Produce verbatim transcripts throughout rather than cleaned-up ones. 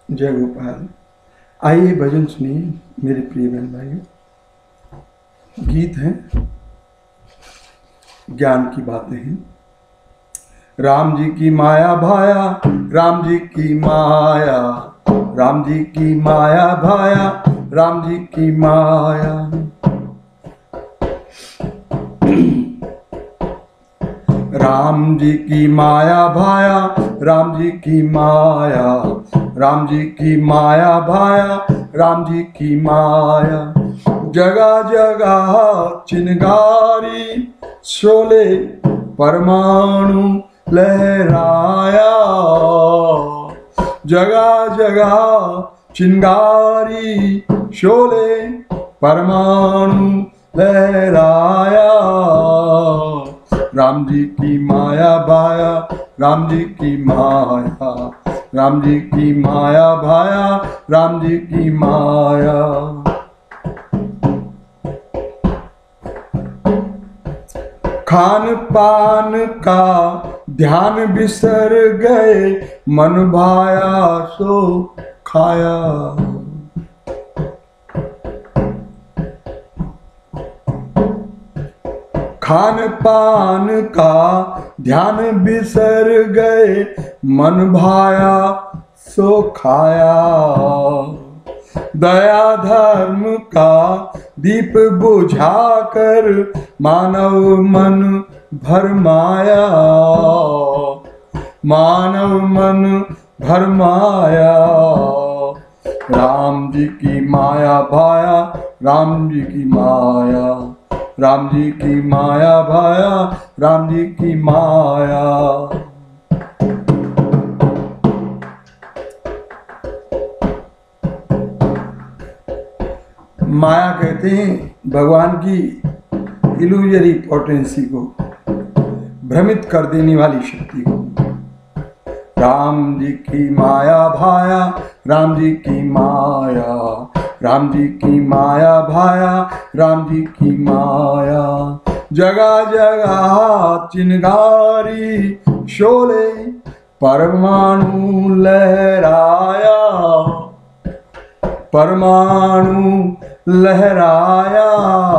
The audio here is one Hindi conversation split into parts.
जय गोपाल। आइए भजन सुनिए मेरे प्रिय बहन भाइयों। गीत हैं, ज्ञान की बातें हैं। राम जी की माया भाया, राम जी की माया, राम जी की माया भाया, राम जी की माया। राम जी की माया भाया, राम जी की माया, राम जी की माया भाया, राम जी की माया। जगह जगह चिनगारी शोले परमाणु लहराया। जगह जगह चिनगारी शोले परमाणु लहराया। राम जी की माया भाया, राम जी की माया, राम जी की माया भाया, राम जी की माया। खान पान का ध्यान बिसर गए, मन भाया सो खाया। खान पान का ध्यान बिसर गए, मन भाया सो खाया। दया धर्म का दीप बुझाकर मानव मन भरमाया। मानव मन भरमाया। राम जी की माया भाया, राम जी की माया, राम जी की माया भाया, राम जी की माया। माया कहते हैं भगवान की इल्यूजरी पोटेंसी को, भ्रमित कर देने वाली शक्ति को। राम जी की माया भाया, राम जी की माया, राम जी की माया भाया, राम जी की माया। जगह जगह चिनगारी शोले परमाणु लहराया। परमाणु लहराया।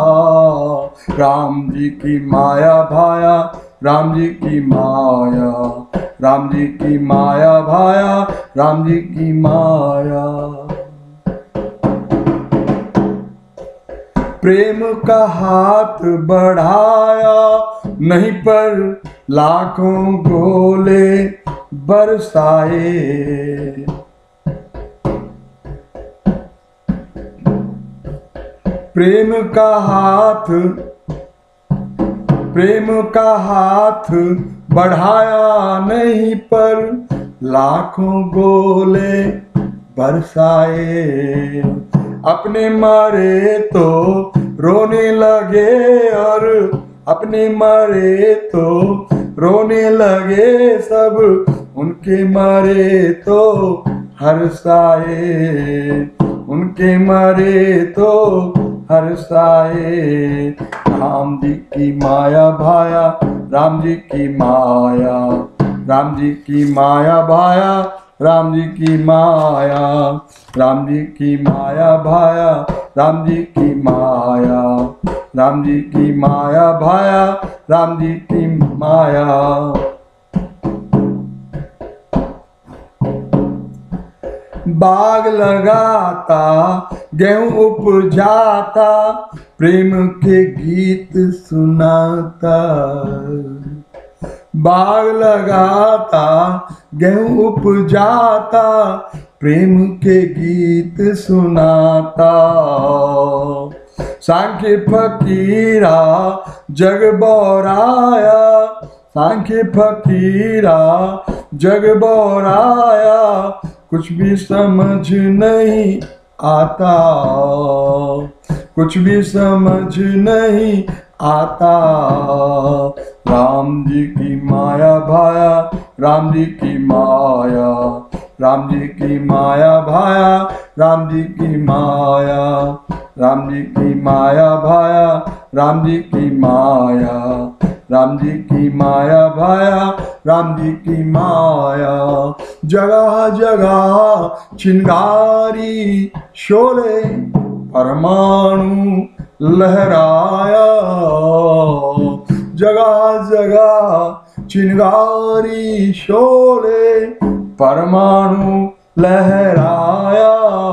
राम जी की माया भाया, राम जी की माया, राम जी की माया भाया, राम जी की माया। प्रेम का हाथ बढ़ाया नहीं, पर लाखों गोले बरसाए। प्रेम का हाथ, प्रेम का हाथ बढ़ाया नहीं, पर लाखों गोले बरसाए। अपने मरे तो रोने लगे, और अपने मरे तो रोने लगे सब, उनके मरे तो हर्षाए। उनके मरे तो हर्षाए। राम जी की माया भाया, राम जी की माया, राम जी की माया भाया, राम जी की माया, राम जी की माया भाया, राम जी की माया, राम जी की माया भाया, राम जी की माया। बाग लगाता गेहूं उपजाता, प्रेम के गीत सुनाता। बाग लगाता गेहूं उपजाता, प्रेम के गीत सुनाता। सांख्य फकीरा जग बौराया, सांख्य फकीरा जग बौराया, कुछ भी समझ नहीं आता, कुछ भी समझ नहीं आता। राम जी की माया भाया, राम जी की माया, राम जी की माया भाया, राम जी की माया, राम जी की माया भाया, राम जी की माया, राम जी की माया भाया, राम जी की माया। जगह जगह चिंगारी शोले, परमाणु लहराया। जगह जगह चिंगारी शोले, परमाणु लहराया।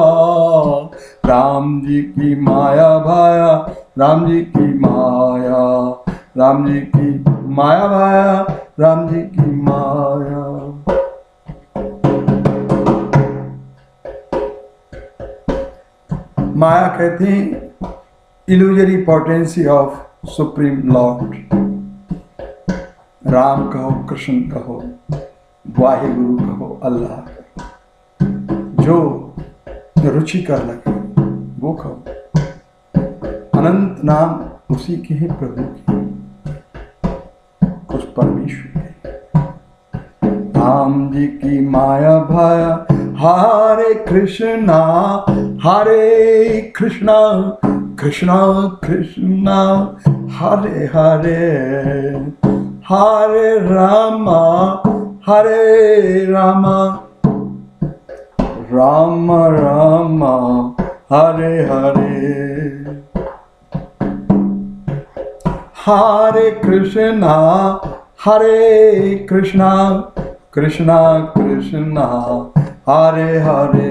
राम जी की माया भाया, राम जी की माया, राम जी की माया भाया, राम जी की माया। माया कहते हैं illusory potency of supreme lord. Ram कहो, कृष्ण कहो, वाहिगुरु कहो, अल्लाह कहो, जो रुचि कर लगे वो कहो। अनंत नाम उसी के हैं प्रभु के, उस परमेश्वर के। राम जी की माया भाया, हरे कृष्णा हरे कृष्णा, कृष्णा कृष्णा हरे हरे, हरे रामा हरे रामा, राम राम हरे हरे। हरे कृष्णा हरे कृष्णा, कृष्णा कृष्णा हरे हरे,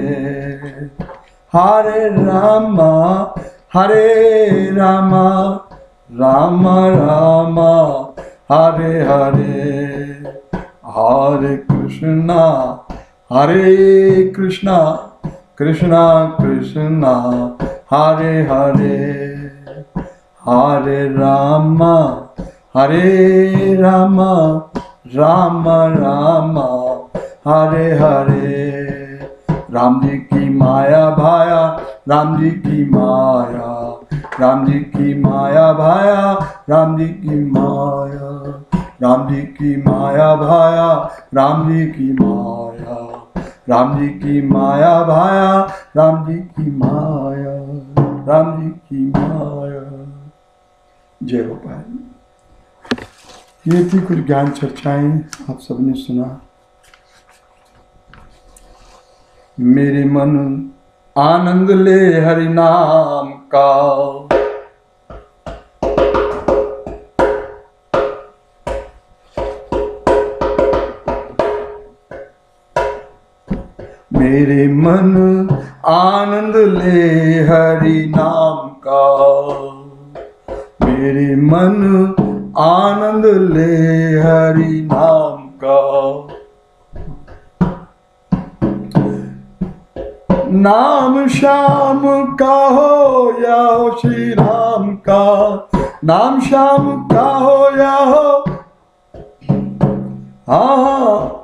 हरे राम हरे राम, राम राम हरे हरे। हरे कृष्णा हरे कृष्णा, कृष्णा कृष्णा हरे हरे, हरे राम हरे राम, राम राम हरे हरे। राम जी की माया भाया, राम जी की माया, राम जी की माया भाया, राम जी की माया, राम जी की माया भाया, राम जी की माया, राम जी की माया भाया, राम जी की माया, राम जी की माया। जय गोपाल। ये थी कुछ ज्ञान चर्चाएं, आप सबने सुना। मेरे मन आनंद ले हरि नाम का, मेरे मन आनंद ले हरि नाम का, मेरे मन आनंद ले हरि नाम का। नाम श्याम का हो या हो श्री राम का, नाम श्याम का हो या हो, हाँ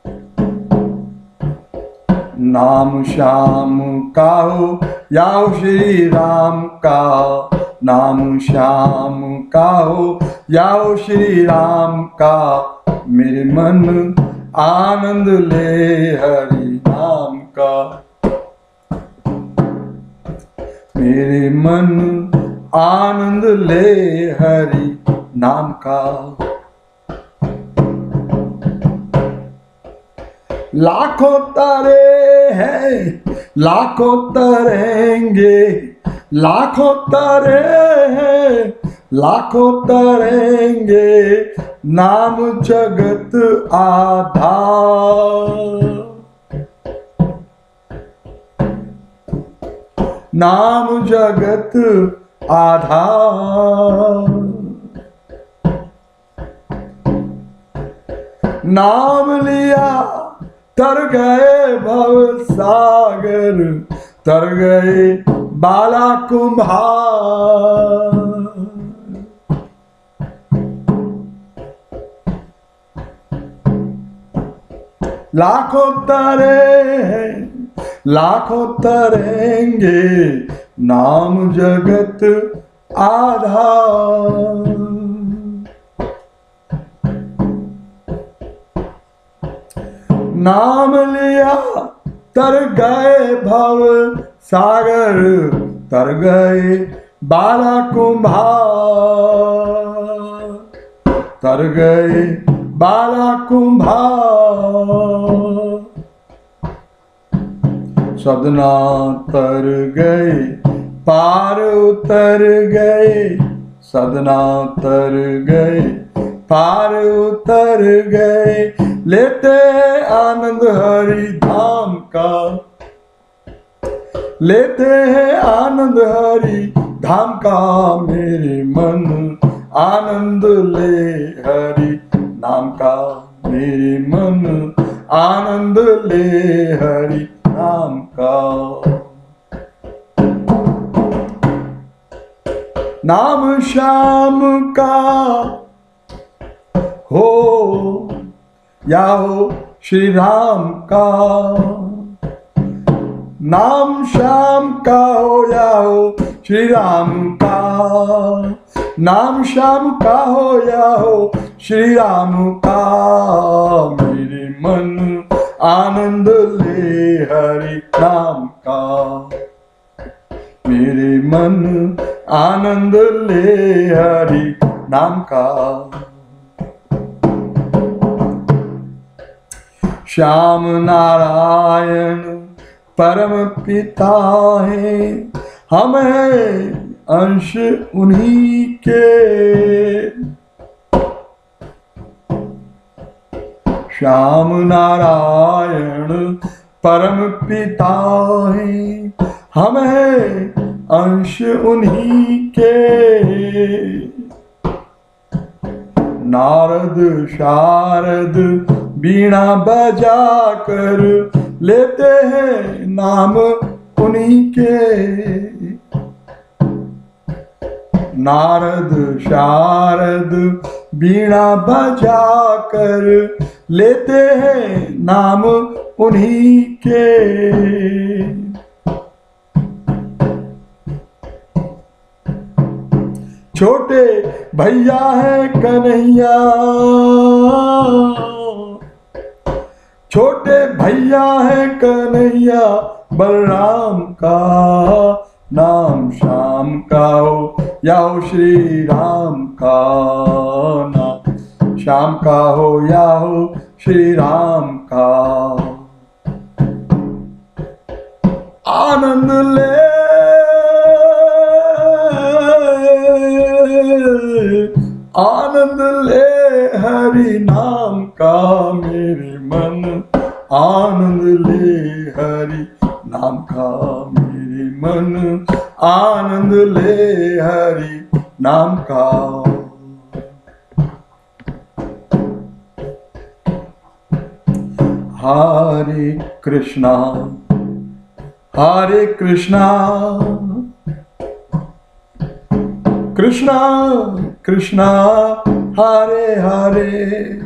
नाम श्याम का हो या हो श्री राम का, नाम श्याम का हो या हो श्री राम का। मेरे मन आनंद ले हरि नाम का, मेरे मन आनंद ले हरि नाम का। लाखों तारे हैं, लाखों तरेंगे, लाखों तारे हैं, लाखों तरेंगे, नाम जगत आधार, नाम जगत आधार। नाम लिया तर गए भव सागर, तर गए बाला कुम्हार। लाखों तारे हैं, लाखों तरेंगे, नाम जगत आधार। नाम लिया तर गए भव सागर, तर गए बाला कुम्हार। तर गए बाला कुम्हार। सदना तर गए पार उतर गए, सदना तर गए पार उतर गए, लेते आनंद हरि धाम का, लेते हैं आनंद हरि धाम का। मेरे मन आनंद ले हरि नाम का, मेरे मन आनंद ले हरि नाम का। नाम श्याम का हो या हो श्री राम का, नाम श्याम का हो या हो श्री राम का, नाम श्याम का हो या हो श्री राम का। मेरे मन आनंद ले हरि नाम का, मेरे मन आनंद ले हरि नाम का। श्याम नारायण परम पिता है, हम हैं अंश उन्हीं के। श्याम नारायण परम पिता है, हम हैं अंश उन्हीं के। नारद शारद बीणा बजा कर लेते हैं नाम उन्हीं के। नारद शारद बीणा बजा कर लेते हैं नाम उन्हीं के। छोटे भैया है कन्हैया, छोटे भैया है कन्हैया, बलराम का नाम श्याम का हो या हो श्री राम का, नाम श्याम का हो या हो श्री राम का। आनंद ले आनंद ले हरि नाम का, मेरे मन आनंद ले हरि नाम का, मेरे मन आनंद ले हरि नाम का। हरे कृष्णा हरे कृष्णा कृष्णा कृष्णा हरे हरे,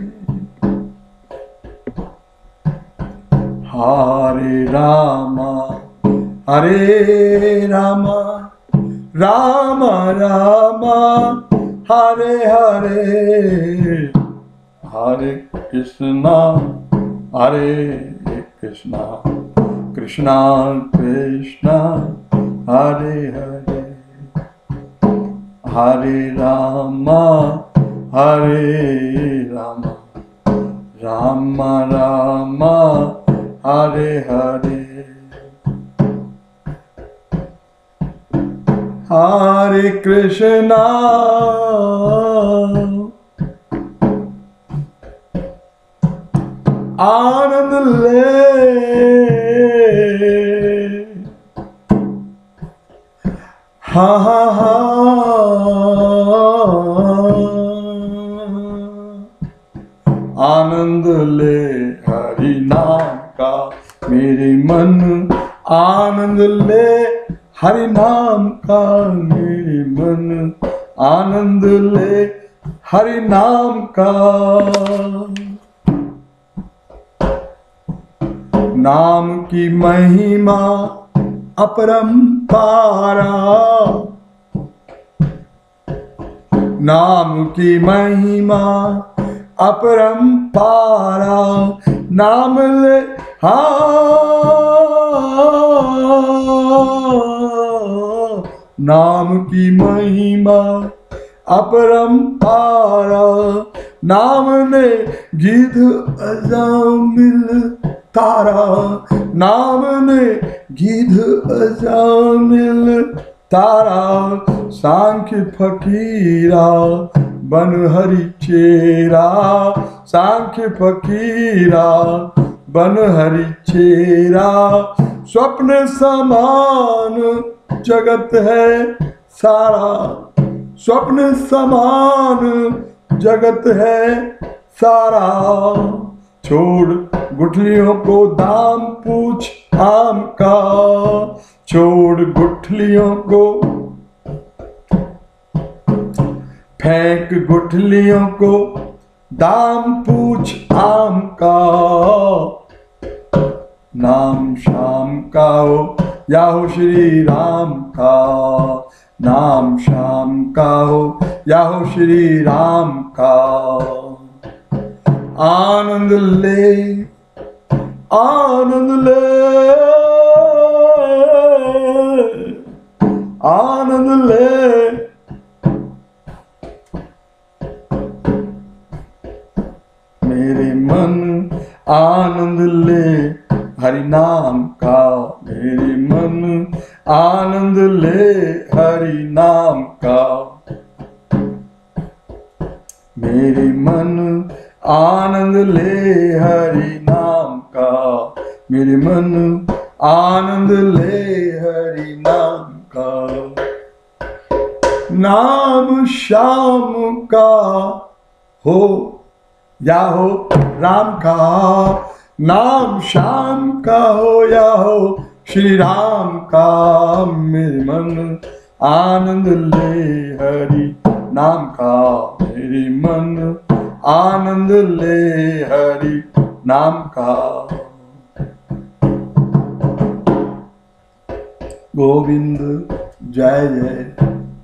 हरे रामा हरे रामा, राम रामा हरे हरे, हरे कृष्णा हरे कृष्णा कृष्णा कृष्णा हरे हरे, हरे रामा हरे रामा, राम रामा हरे हरे, हरे कृष्णा आनंद ले हा हा हा, आनंद ले हरि नाम का, मेरे मन आनंद ले हरि नाम का, मेरे मन आनंद ले हरि नाम का। नाम की महिमा अपरंपारा, नाम की महिमा अपरंपारा, नाम ले हा नाम की महिमा अपरंपारा, नाम ने गीध अजामिल तारा, नाम ने गीध अजामिल तारा। सांख्य फकीरा बन हरि चेरा, सांख्य फकीरा बन हरि चेरा। स्वप्न समान जगत है सारा, स्वप्न समान जगत है सारा। छोड़ गुठलियों को दाम पूछ आम का, छोड़ गुठलियों को फेंक गुठलियों को दाम पूछ आम का। नाम शाम का हो या हो श्री राम का, नाम शाम का हो या हो श्री राम का। आनंद ले आनंद ले आनंद ले, मेरे मन आनंद ले हरि नाम का, मेरे मन आनंद ले हरि नाम का। मेरे मन आनंद ले हरि नाम का, मेरे मन आनंद ले हरि नाम का। नाम श्याम का हो या हो राम का, नाम श्याम का हो या हो श्री राम का। मेरे मन आनंद ले हरि नाम का, मेरे मन आनंद ले हरि नाम का। गोविंद जय जय,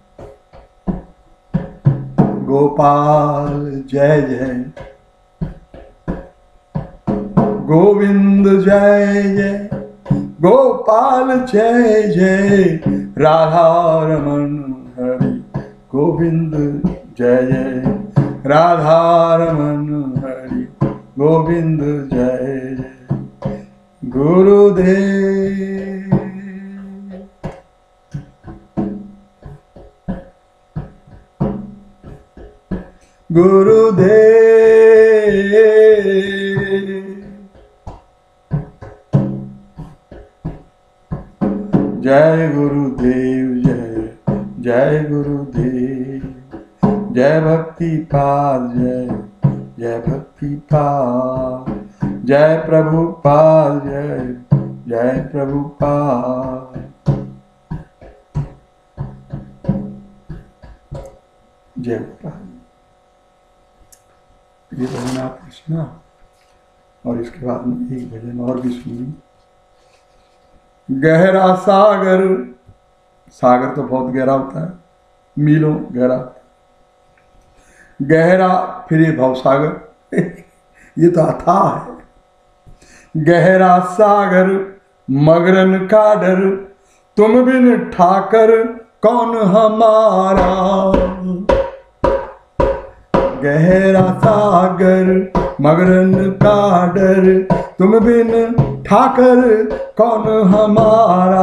गोपाल जय जय, गोविंद जय जय, गोपाल जय जय, राधा रमन हरि गोविंद जय जय, राधा रमन हरि गोविंद जय जय। गुरुदेव गुरुदेव जय गुरुदेव, जय जय गुरुदेव, जय भक्ति पाद, जय जय भक्ति पाद, जय प्रभुपाद, जय जय प्रभुपाद। जय प्रभु। ये भजन आपने सुना और इसके बाद में एक भजन और भी सुनी। गहरा सागर, सागर तो बहुत गहरा होता है, मीलों गहरा, गहरा फिर ये भव सागर ये तो अथाह है। गहरा सागर मगरन का डर, तुम बिन ठाकर कौन हमारा। गहरा सागर मगरन का डर, तुम बिन ठाकर कौन हमारा।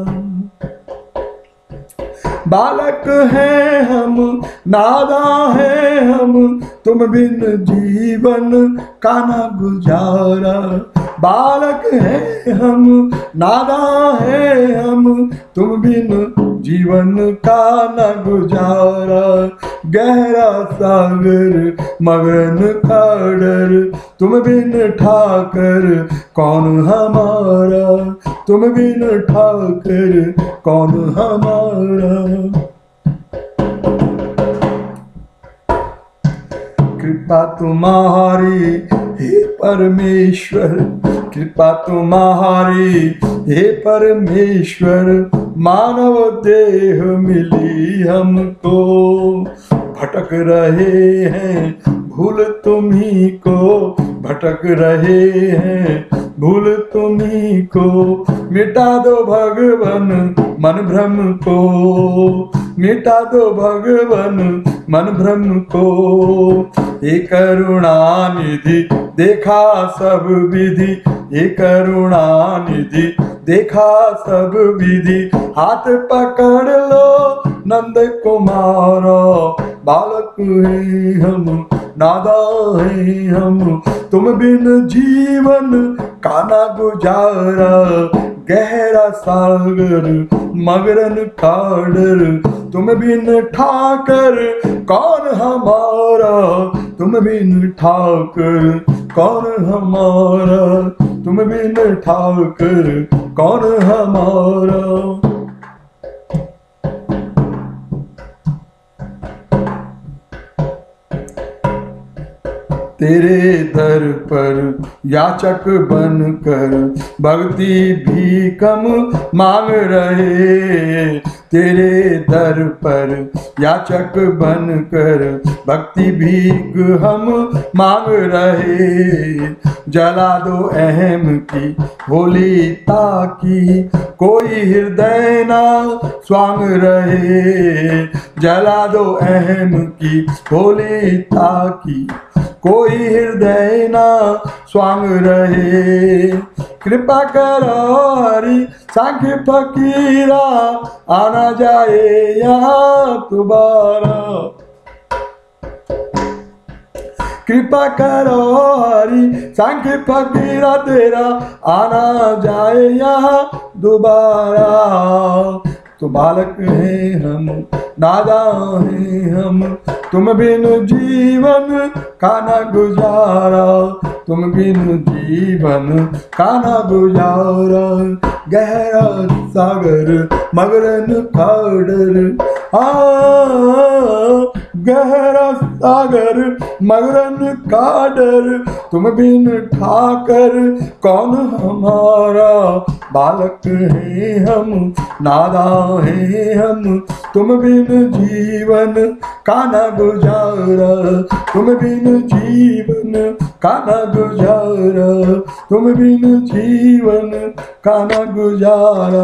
बालक हैं हम नादा हैं हम, तुम बिन जीवन का न गुजारा। बालक हैं हम नादा हैं हम, तुम बिन जीवन का न गुजारा। गहरा सागर मगन का डर, तुम बिन ठाकर कौन हमारा। तुम बिन ठाकर कौन हमारा। कृपा तुम्हारी हे परमेश्वर, कृपा तुम्हारी हे परमेश्वर। मानव देह मिली हमको, भटक रहे हैं भूल तुम्ही को। भटक रहे हैं भूल तुम्ही को, मिटा दो भगवन मन भ्रम को। मिटा दो भगवन मन भ्रम को। हे करुणा निधि देखा सब विधि, हे करुणा निधि देखा सब विधि, हाथ पकड़ लो नंद कुमार, बालक है हम नादा है हम, तुम बिन जीवन काना गुजारा, गहरा सागर मगरन का डर, तुम बिन ठाकर कौन हमारा, तुम बिन ठाकर कौन हमारा, तुम बिन ठाकर कौन हमारा। तेरे दर पर याचक बनकर भक्ति भी कम मांग रहे, तेरे दर पर याचक बनकर भक्ति भीख हम मांग रहे। जला दो अहम की होली ताकि कोई हृदय ना स्वांग रहे, जला दो अहम की होली ताकि कोई हृदय ना स्वांग रहे। कृपा करो हरि सांख्य फकीरा, आना जाए यहाँ दोबारा। कृपा करो हरि सांख्य फकीरा, तेरा आना जाए यहाँ दोबारा। तो बालक हैं हम नादा हैं हम, तुम बिन जीवन काना गुजारा, तुम बिन जीवन काना गुजारा। गहरा सागर मगरन का डर, आ गहरा सागर मगरन का डर, तुम बिन ठाकर कौन हमारा, बालक हैं हम नादा हैं हम, तुम बिन जीवन काना गुजारा, तुम बिन जीवन काना गुजारा, तुम बिन जीवन काना गुजारा।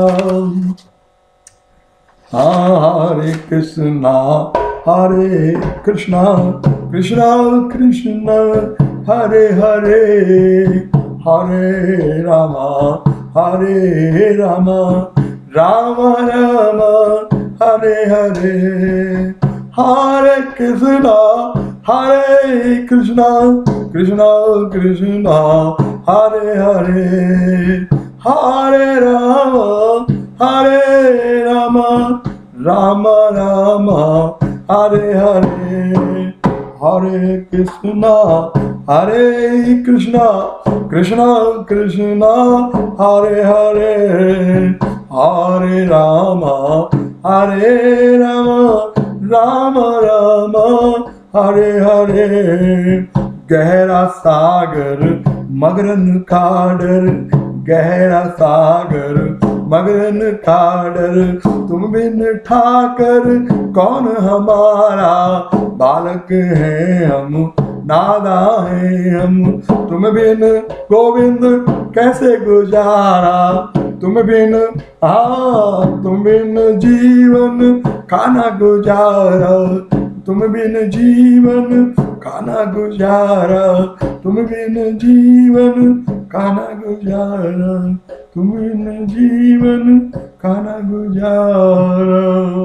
हरे कृष्णा हरे कृष्णा कृष्णा कृष्णा हरे हरे, हरे रामा हरे रामा राम राम हरे हरे। हरे कृष्णा हरे कृष्णा कृष्णा कृष्णा हरे हरे, हरे राम हरे राम राम राम हरे हरे। हरे कृष्णा हरे कृष्णा कृष्णा कृष्णा हरे हरे, हरे राम हरे राम राम राम हरे हरे। गहरा सागर मगरन का डर, गहरा सागर मगरन का डर, तुम बिन ठाकर कौन हमारा, बालक हैं हम नादा हैं हम, तुम बिन गोविंद कैसे गुजारा, तुम बिन हाँ तुम बिन जीवन खाना गुजारा, तुम बिन जीवन खाना गुजारा, तुम बिन जीवन खाना गुजारा, तुम बिन जीवन खाना गुजारा।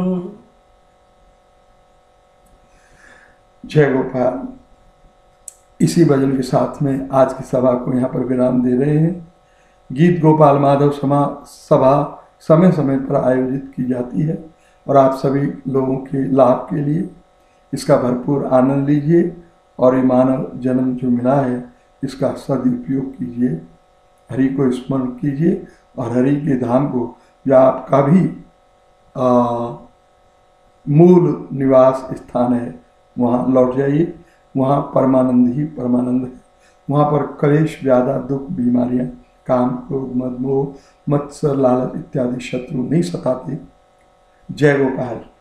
जय गोपाल। इसी भजन के साथ में आज की सभा को यहाँ पर विराम दे रहे हैं। गीत गोपाल माधव समा सभा समय समय पर आयोजित की जाती है और आप सभी लोगों के लाभ के लिए इसका भरपूर आनंद लीजिए और ये मानव जन्म जो मिला है इसका सदुपयोग कीजिए, हरि को स्मरण कीजिए और हरि के धाम को या आपका भी आ, मूल निवास स्थान है वहाँ लौट जाइए। वहाँ परमानंद ही परमानंद है। वहाँ पर कलेश व्याधा दुख बीमारियाँ काम क्रोध मद मोह मत्सर लालच इत्यादि शत्रु नहीं सताते। जय गोपाल।